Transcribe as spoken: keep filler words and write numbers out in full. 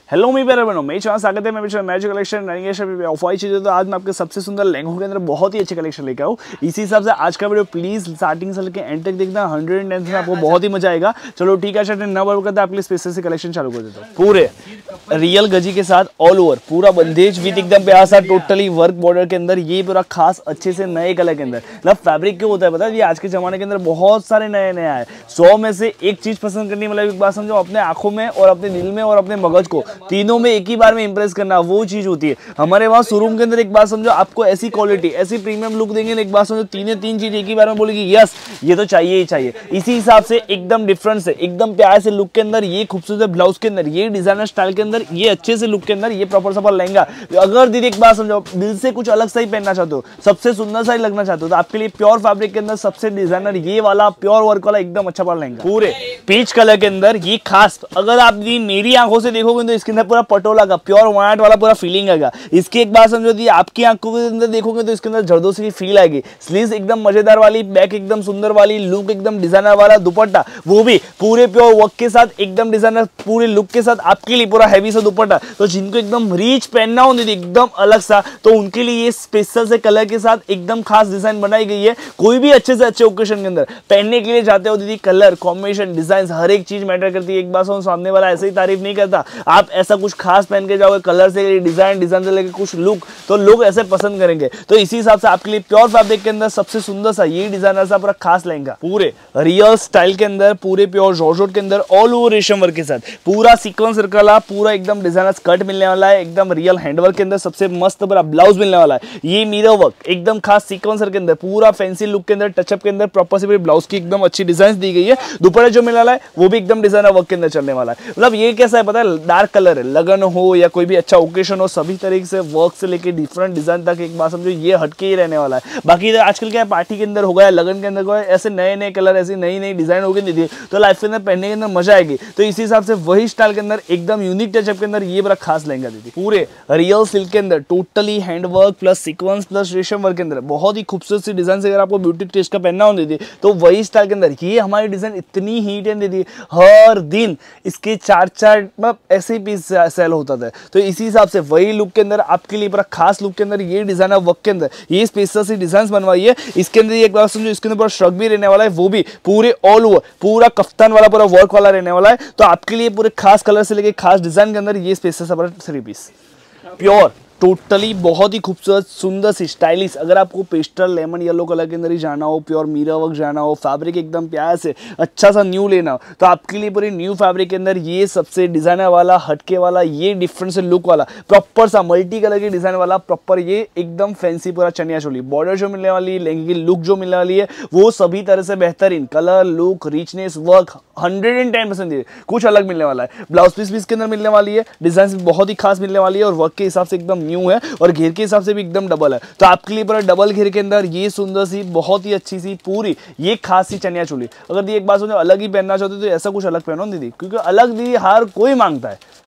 Hello मी प्यारे बहनों, मेरे चैनल स्वागत है। मैं Vishal magic collection running of Y चीज़ें। तो आज मैं आपके सबसे सुंदर लहंगों के अंदर बहुत ही अच्छे कलेक्शन लेकर आऊँ। इसी हिसाब से आज का वीडियो प्लीज स्टार्टिंग से लेकर एंड तक देखना। हंड्रेड एंड टेन से आपको बहुत ही मजा आएगा। चलो ठीक है, शायद नौ बार करते आपके लिए स्पेशल से कलेक्शन चालू कर देता हूँ। पूरे रियल गजी के साथ ऑल ओवर पूरा बंदेज विद एकदम प्यार सा टोटली वर्क बॉर्डर के अंदर, ये पूरा खास अच्छे से नए कलर के अंदर। मतलब फैब्रिक क्यों होता है पता है, ये आज के जमाने के अंदर बहुत सारे नए नए आए। सौ में से एक चीज पसंद करनी, मतलब एक बात समझो, अपने आंखों में और अपने दिल में और अपने मगज को तीनों में एक ही बार में इंप्रेस करना, वो चीज होती है हमारे वहाँ शोरूम के अंदर। एक बात समझो, आपको ऐसी क्वालिटी ऐसी प्रीमियम लुक देंगे, एक बात समझो, तीन तीन चीज एक ही बार में बोलेगी यस ये तो चाहिए ही चाहिए। इसी हिसाब से एकदम डिफरेंट से एकदम प्यार से लुक के अंदर, ये खूबसूरत ब्लाउज के अंदर, ये डिजाइनर स्टाइल के अंदर, ये अच्छे से लुक के अंदर, ये प्रॉपर सा लहंगा। अगर दीदी एक बात समझो, दिल से कुछ अलग सा ही पहनना चाहते हो, सबसे सुंदर सा ही लगना चाहते हो, तो आपके लिए प्योर फैब्रिक के अंदर सबसे डिजाइनर ये वाला प्योर वर्क वाला एकदम अच्छा वाला लहंगा, पूरे पीच कलर के अंदर। ये खास अगर आप मेरी आंखों से देखोगे तो इसके अंदर पूरा पटोला का प्योर व्हाइट वाला पूरा फीलिंग आएगा। इसकी एक बात समझो दी, आपकी आंखों के अंदर देखोगे तो इसके अंदर जरदोसी की फील आएगी। स्लीव्स एकदम मजेदार वाली, बैक एकदम सुंदर वाली, लुक एकदम डिजाइनर वाला, दुपट्टा वो भी पूरे प्योर वर्क के साथ एकदम डिजाइनर पूरे लुक के साथ आपके लिए पूरा हैवी सा दुपट्टा। तो जिनको एकदम रिच पहनना हो दीदी एकदम अलग सा, तो उनके लिए ये स्पेशल से कलर के साथ एकदम खास डिजाइन बनाई गई है। कोई भी अच्छे से अच्छे ओकेजन के अंदर पहनने के लिए जाते हो दीदी, कलर कॉम्बिनेशन डिजाइन हर एक चीज मैटर करती है। एक बार सामने वाला ऐसे ही तारीफ नहीं करता, आप ऐसा कुछ खास पहन के जाओगे, कलर से डिजाइन डिजाइन से लेकर कुछ लुक, तो लोग ऐसे पसंद करेंगे। तो इसी हिसाब से आपके लिए प्योर फैब्रिक के अंदर सबसे सुंदर सा ये डिजाइनर सा पूरा खास लहंगा, पूरे रियल स्टाइल के अंदर, पूरे प्योर जॉर्जेट के अंदर, ऑल ओवर रेशम वर्क के साथ, पूरा सीक्वेंस सर्कल, पूरा एकदम डिजाइनर स्कर्ट मिलने वाला है, एकदम रियल हैंडवर्क के अंदर सबसे मस्त पूरा ब्लाउज मिलने वाला है। ये मिरर वर्क एकदम खास सीक्वेंसर के अंदर, पूरा फैंसी लुक के अंदर, टचअप के अंदर प्रॉपर से ब्लाउज की एकदम अच्छी डिजाइन दी गई है। दुपट्टा जो मिलने वाला है वो भी एकदम डिजाइनर वर्क के अंदर चलने वाला है। मतलब ये कैसा है पता है, डार्क कलर है, लगन हो या कोई भी अच्छा ओकेजन हो, सभी तरीके से वर्क से लेके डिफरेंट डिजाइन तक एक बात समझो ये हटके ही रहने वाला है। बाकी आजकल क्या है, पार्टी के अंदर हो गया, लगन के अंदर हो गया, ऐसे नए नए कलर ऐसी नई नई डिजाइन हो गई तो लाइफ के अंदर पहनने के अंदर मजा आएगी। तो इसी हिसाब से वही स्टाइल के अंदर एकदम यूनिक टचअप के अंदर ये बड़ा खास लहंगा दीदी, पूरे रियल सिल्क के अंदर, totally handwork plus sequence plus रेशम वर्क के अंदर, बहुत ही खूबसूरत सी डिजाइन से अगर आपको ब्यूटी टेस्ट का पहनना हो दीदी, तो वही स्टाइल के अंदर ये हमारी डिजाइन इतनी हीट है दीदी, हर दिन इसके चार चार मतलब ऐसे ही पीस सेल होता था। तो इसी हिसाब से वही लुक के अंदर आपके लिए पूरा खास लुक के अंदर ये डिजाइनर वर्क के अंदर ये स्पेशल सी डिजाइन बनवाई है। इसके अंदर एक बार समझो, इसके अंदर पूरा श्रग भी रहने वाला है, वो भी पूरे ऑल ओवर पूरा कफ्तान वाला पूरा वर्क वाला रहने वाला है। तो आपके लिए पूरे खास कलर से लेके खास डिजाइन के अंदर ये स्पेशल सा थ्री पीस प्योर टोटली बहुत ही खूबसूरत सुंदर सी स्टाइलिश। अगर आपको पेस्टल लेमन येलो कलर के अंदर ही जाना हो, प्योर मीरा वर्क जाना हो, फैब्रिक एकदम प्यार से अच्छा सा न्यू लेना हो, तो आपके लिए पूरे न्यू फैब्रिक के अंदर ये सबसे डिजाइनर वाला हटके वाला ये डिफरेंट से लुक वाला प्रॉपर सा मल्टी कलर के डिजाइन वाला प्रॉपर ये एकदम फैंसी पूरा चनिया चोली बॉर्डर जो मिलने वाली है, लहंगे की लुक जो मिलने वाली है वो सभी तरह से बेहतरीन colour look richness work hundred and ten percent कुछ अलग मिलने वाला है। ब्लाउज पीस भी इसके अंदर मिलने वाली है, डिजाइन बहुत ही खास मिलने वाली है और वर्क के हिसाब से एकदम न्यू है और घेर के हिसाब से भी एकदम डबल है। तो आपके लिए पूरा डबल घेर के अंदर ये सुंदर सी बहुत ही अच्छी सी पूरी ये खास सी चनिया चोली। अगर दी एक बात समझो, अलग ही पहनना चाहते हो तो ऐसा कुछ अलग पहनो दीदी, क्योंकि अलग दीदी हर कोई मांगता है।